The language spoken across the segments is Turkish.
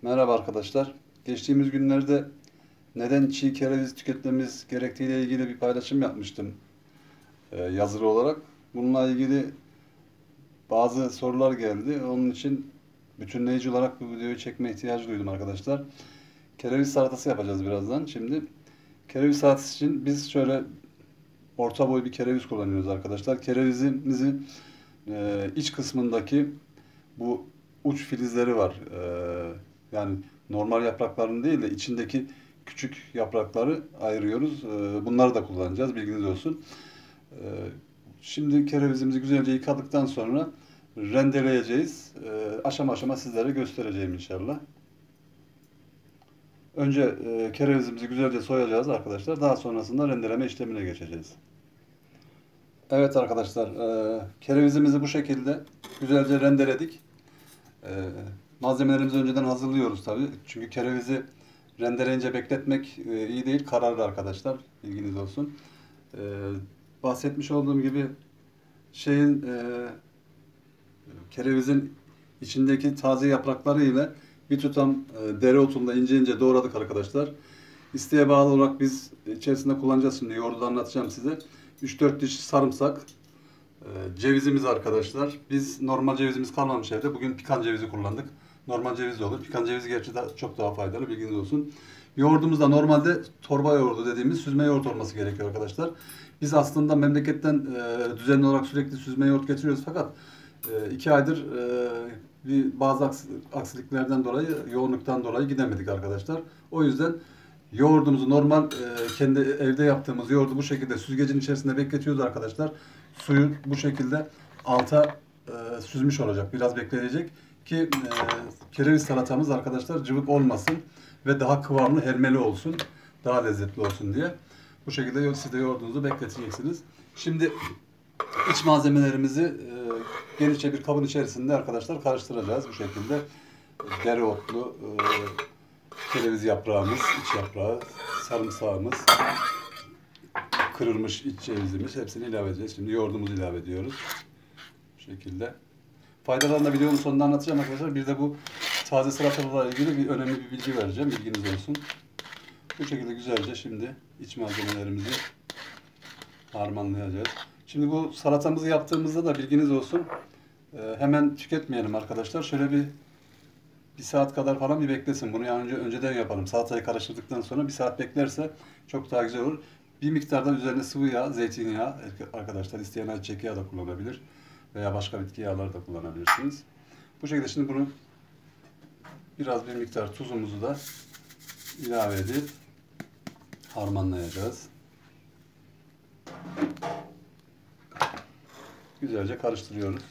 Merhaba arkadaşlar. Geçtiğimiz günlerde neden çiğ kereviz tüketmemiz gerektiğiyle ilgili bir paylaşım yapmıştım yazılı olarak. Bununla ilgili bazı sorular geldi. Onun için bütünleyici olarak bu videoyu çekme ihtiyacı duydum arkadaşlar. Kereviz salatası yapacağız birazdan. Şimdi kereviz salatası için biz şöyle orta boy bir kereviz kullanıyoruz arkadaşlar. Kerevizimizi iç kısmındaki bu uç filizleri var. Yani normal yapraklarını değil de içindeki küçük yaprakları ayırıyoruz. Bunları da kullanacağız. Bilginiz olsun. Şimdi kerevizimizi güzelce yıkadıktan sonra rendeleyeceğiz. Aşama aşama sizlere göstereceğim inşallah. Önce kerevizimizi güzelce soyacağız arkadaşlar. Daha sonrasında rendeleme işlemine geçeceğiz. Evet arkadaşlar, kerevizimizi bu şekilde güzelce rendeledik. Malzemelerimizi önceden hazırlıyoruz tabii. Çünkü kerevizi rendeleyince bekletmek iyi değil, kararır arkadaşlar. Bilginiz olsun. Bahsetmiş olduğum gibi kerevizin içindeki taze yaprakları ile bir tutam dereotunu da ince ince doğradık arkadaşlar. İsteğe bağlı olarak biz içerisinde kullanacağız, şimdi yoğurdu da anlatacağım size. 3-4 diş sarımsak, cevizimiz arkadaşlar. Biz normal cevizimiz kalmamış evde. Bugün pikan cevizi kullandık. Normal ceviz de olur. Pikan cevizi gerçi çok daha faydalı, bilginiz olsun. Yoğurdumuz da normalde torba yoğurdu dediğimiz süzme yoğurt olması gerekiyor arkadaşlar. Biz aslında memleketten düzenli olarak sürekli süzme yoğurt getiriyoruz fakat 2 aydır bazı aksiliklerden dolayı, yoğunluktan dolayı gidemedik arkadaşlar. O yüzden yoğurdumuzu normal kendi evde yaptığımız yoğurdu bu şekilde süzgecin içerisinde bekletiyoruz arkadaşlar. Suyu bu şekilde alta süzmüş olacak. Biraz bekleyecek ki kereviz salatamız arkadaşlar cıvık olmasın ve daha kıvamlı, hermeli olsun. Daha lezzetli olsun diye. Bu şekilde siz de yoğurdunuzu bekleteceksiniz. Şimdi iç malzemelerimizi genişçe bir kabın içerisinde arkadaşlar karıştıracağız bu şekilde. Dereotlu, kereviz yaprağımız, iç yaprağı, sarımsağımız, kırılmış iç cevizimiz, hepsini ilave edeceğiz. Şimdi yoğurdumuzu ilave ediyoruz. Bu şekilde. Faydalarını da videonun sonunda anlatacağım arkadaşlar. Bir de bu taze salatalarla ilgili önemli bir bilgi vereceğim. Bilginiz olsun. Bu şekilde güzelce şimdi iç malzemelerimizi harmanlayacağız. Şimdi bu salatamızı yaptığımızda da bilginiz olsun. Hemen tüketmeyelim arkadaşlar. Şöyle bir saat kadar falan bir beklesin. Bunu yani önceden yapalım. Salatayı karıştırdıktan sonra bir saat beklerse çok daha güzel olur. Bir miktarda üzerine sıvı yağ, zeytinyağı arkadaşlar, isteyen ayçiçek yağı da kullanabilir. Veya başka bitki yağları da kullanabilirsiniz. Bu şekilde şimdi bunu biraz bir miktar tuzumuzu da ilave edip harmanlayacağız. Güzelce karıştırıyoruz.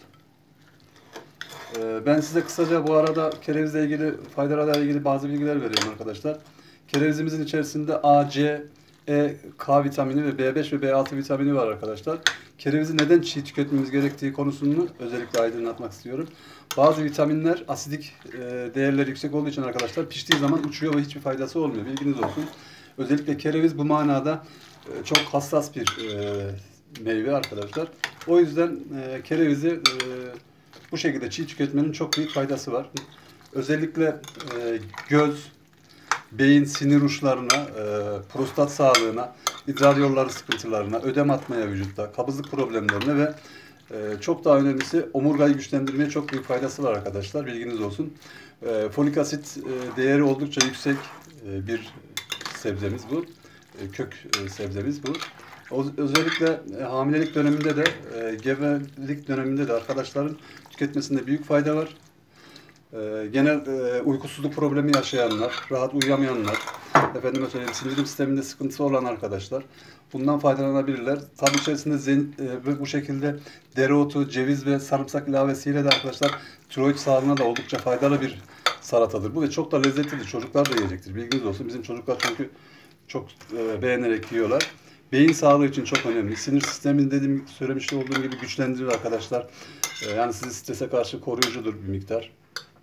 Ben size kısaca bu arada kerevizle ilgili, faydalarla ilgili bazı bilgiler veriyorum arkadaşlar. Kerevizimizin içerisinde A, C, E, K vitamini ve B5 ve B6 vitamini var arkadaşlar. Kerevizi neden çiğ tüketmemiz gerektiği konusunu özellikle aydınlatmak istiyorum. Bazı vitaminler asidik değerleri yüksek olduğu için arkadaşlar piştiği zaman uçuyor ve hiçbir faydası olmuyor. Bilginiz olsun. Özellikle kereviz bu manada çok hassas bir meyve arkadaşlar. O yüzden kerevizi bu şekilde çiğ tüketmenin çok büyük faydası var. Özellikle göz, beyin sinir uçlarına, prostat sağlığına, idrar yolları sıkıntılarına, ödem atmaya vücutta, kabızlık problemlerine ve çok daha önemlisi omurgayı güçlendirmeye çok büyük faydası var arkadaşlar. Bilginiz olsun. Folik asit değeri oldukça yüksek bir sebzemiz bu. Kök sebzemiz bu. Özellikle hamilelik döneminde de, gebelik döneminde de arkadaşların tüketmesinde büyük fayda var. Genel uykusuzluk problemi yaşayanlar, rahat uyuyamayanlar, efendime söyleyeyim sindirim sisteminde sıkıntısı olan arkadaşlar bundan faydalanabilirler. Tabii içerisinde bu şekilde dereotu, ceviz ve sarımsak ilavesiyle de arkadaşlar tiroid sağlığına da oldukça faydalı bir salatadır. Bu ve çok da lezzetlidir. Çocuklar da yiyecektir. Bilginiz olsun. Bizim çocuklar çünkü çok beğenerek yiyorlar. Beyin sağlığı için çok önemli. Sinir sistemini söylemiş olduğum gibi güçlendirir arkadaşlar. Yani sizi strese karşı koruyucudur bir miktar.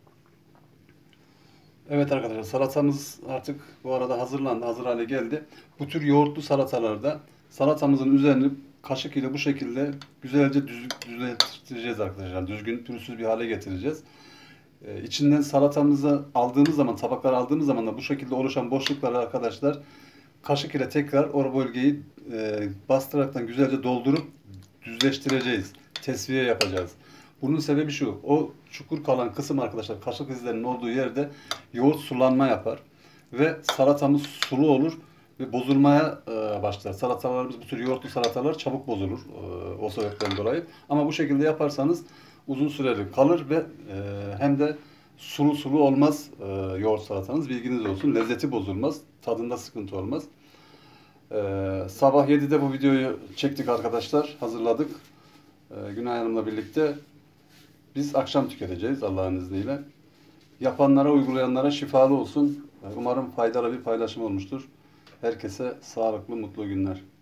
Evet arkadaşlar, salatamız artık bu arada hazırlandı, hazır hale geldi. Bu tür yoğurtlu salatalarda salatamızın üzerini kaşık ile bu şekilde güzelce düzleştireceğiz arkadaşlar. Düzgün, pürüzsüz bir hale getireceğiz. İçinden salatamızı aldığımız zaman, tabakları aldığımız zaman da bu şekilde oluşan boşlukları arkadaşlar kaşık ile tekrar o bölgeyi bastıraraktan güzelce doldurup düzleştireceğiz. Tesviye yapacağız. Bunun sebebi şu. O çukur kalan kısım arkadaşlar kaşık izlerinin olduğu yerde yoğurt sulanma yapar. Ve salatamız sulu olur ve bozulmaya başlar. Salatalarımız, bu tür yoğurtlu salatalar çabuk bozulur o sebepten dolayı. Ama bu şekilde yaparsanız uzun süreli kalır ve hem de sulu sulu olmaz yoğurt salatanız. Bilginiz olsun. Lezzeti bozulmaz. Tadında sıkıntı olmaz. Sabah 7'de bu videoyu çektik arkadaşlar. Hazırladık. Günay Hanım'la birlikte. Biz akşam tüketeceğiz Allah'ın izniyle. Yapanlara, uygulayanlara şifalı olsun. Umarım faydalı bir paylaşım olmuştur. Herkese sağlıklı, mutlu günler.